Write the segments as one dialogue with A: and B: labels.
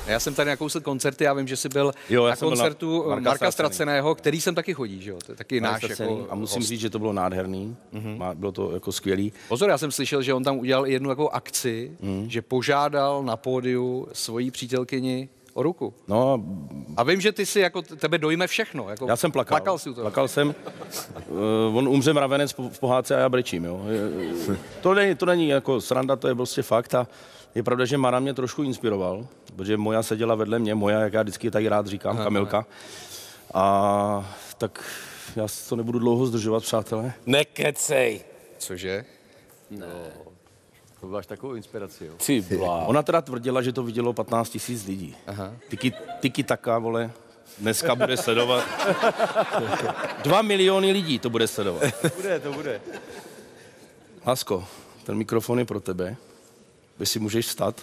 A: Já jsem tady nakousil koncerty, já vím, že jsi byl na koncertu Marka Ztraceného, který sem taky chodí, že jo? To je taky náš jako
B: a musím říct, že to bylo nádherný, bylo to jako skvělý.
A: Pozor, já jsem slyšel, že on tam udělal jednu jako akci, že požádal na pódiu svoji přítelkyni o ruku.
B: No,
A: a vím, že ty si jako tebe dojme všechno. Jako
B: já jsem plakal.
A: Plakal jsi u toho.
B: Plakal jsem. On umře mravenec v pohádce a já brečím, jo. To není jako sranda, to je prostě fakt a je pravda, že Mara mě trošku inspiroval, protože Moja seděla vedle mě, Moja, jak já vždycky tady rád říkám, Kamilka. A tak já to nebudu dlouho zdržovat, přátelé.
C: Nekecej.
A: Cože?
C: Ne.
B: To byla až takovou inspiraci, jo.
C: Ty blá.
B: Ona teda tvrdila, že to vidělo 15 000 lidí. Tiki taka, vole, dneska bude sledovat. 2 miliony lidí to bude sledovat.
D: To bude.
B: Lásko, ten mikrofon je pro tebe. Vy si můžeš vstat.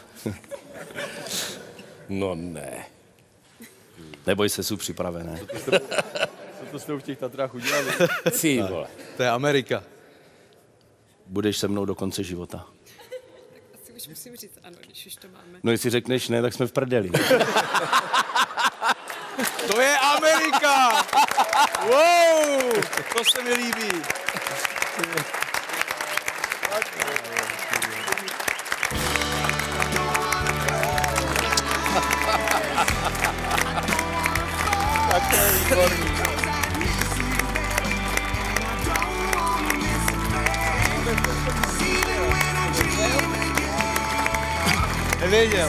C: No ne.
B: Neboj se, jsou připravené.
D: Co to s tou v těch Tatrách udělali?
C: Ty vole.
A: To je Amerika.
B: Budeš se mnou do konce života.
E: Asi už musím říct ano, když už to máme.
B: No jestli řekneš ne, tak jsme v prdeli.
A: To je Amerika! Wow! To se mi líbí.
D: Tak to je výborný.
A: Nevěděl.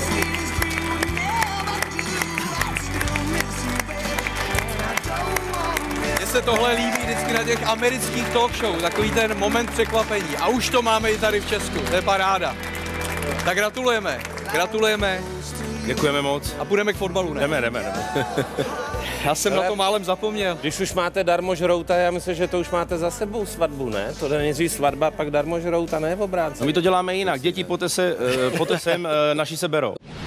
A: Mně se tohle líbí vždycky na těch amerických talk show, takový ten moment překvapení. A už to máme i tady v Česku, to je paráda. Tak gratulujeme, gratulujeme.
B: Děkujeme moc.
A: A půjdeme k fotbalu, ne?
B: Jdeme.
A: Já jsem na to málem zapomněl.
C: Když už máte darmožrouta, já myslím, že to už máte za sebou svatbu, ne? To jde nejdřív svatba, pak darmožrouta, ne v obráceně.
B: No my to děláme jinak. Děti poté sem, naši se berou.